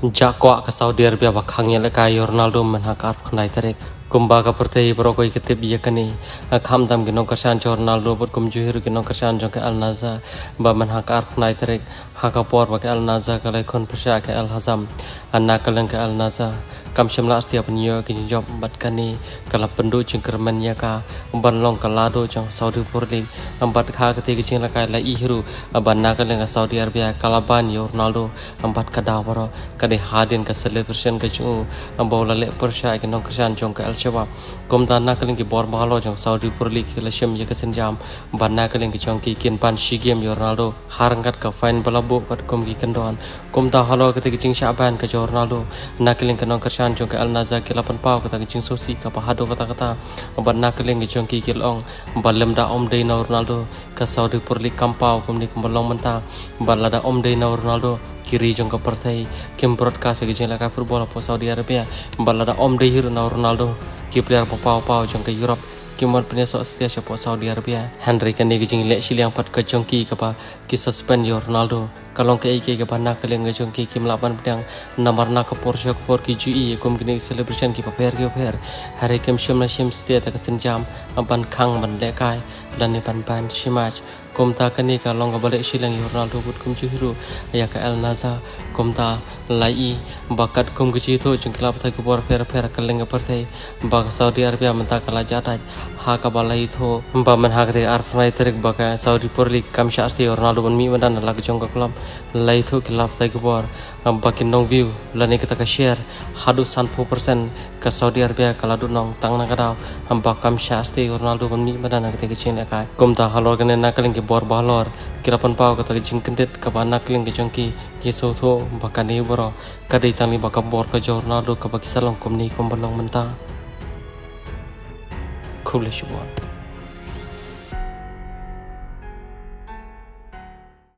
Jakwa ke Saudi Arabia bakhangnya lekai Ronaldo menhakar khnai tarik kumba ka pertai berokoi ketip ia kani kham tam ginong kersan Ronaldo bot kum juhir ginong kersan jong ke Al Naza ba menhakar khnai tarik haka por ba ke Al Naza kalai kon persya ke Al Hazam anak kaleng ke Al Naza kam shimla setiap nyo ke job bat kani kala pendu jengkermen ya ka ban long kalado jong Saudi Pro League ambat kha keti ke jing lekai la ihru ban na kaleng Saudi Arabia kalaban Ronaldo ambat kadawaro kade hadin ka celebration ka chu ambola le persya ke nong kersan jong ke Al Shabab kom dana kaleng ki bor mahalo jong Saudi Pro League la shim ya ka senjam ban na kaleng ki jong ki kin pan shi game Ronaldo harangat ka fine balabo kat kom ki kendon kom ta halo keti ke jing Syaban ka Ronaldo na kaleng ka nong kersan jong ke Al Naza ki lapan pau kata ke jing sosi ka pahado kata ban na kaleng ki jong ki kilong balem da om de na Ronaldo ka Saudi Pro League kampau kom ni kombolong menta balada om de na Ronaldo kiri jong ke partai kim broadcast ke jing la ka football po Saudi Arabia balada om de hiru na Ronaldo ki player pau jong ke Europe kimon punya setia siapa Saudi Arabia Henry kan ni jing le siliang pat ke jong ki pa ki suspend Ronaldo kalong ke ke bana kaleng jong ki kim laban pedang nomor na ke Porsche ke por ki GE kum kini celebration ki paper hari kim shim na shim setia ta senjam ban khang ban lekai dan ni ban shimach kum ta kani kalong ke balik silang Ronaldo but kum juhiru ya ke Al Naza kum ta lai bakat kum ke jitu jong klab ta ke por per kaleng ke partai ba Saudi Arabia menta kala jata ha ka balai tho ba man ha ke ar prai terik ba ka Saudi Pro League kam syasti Ronaldo ban mi ban lag jong ke klub lai tho klab ta ke por ba kin nong view lani kita ka share hadu 100% ke Saudi Arabia kala du nong tang na kadau ba kam syasti Ronaldo ban mi ban ke ke chin ka kum ta halor kan na kaleng ke bor balor kirapan pau kata ke jing kendet ka ba na kaleng ke jong ki so tho ba ka ni boro ka dei tang ni ba ka bor ka Ronaldo ka ba ki salong kum ni kom balong menta cool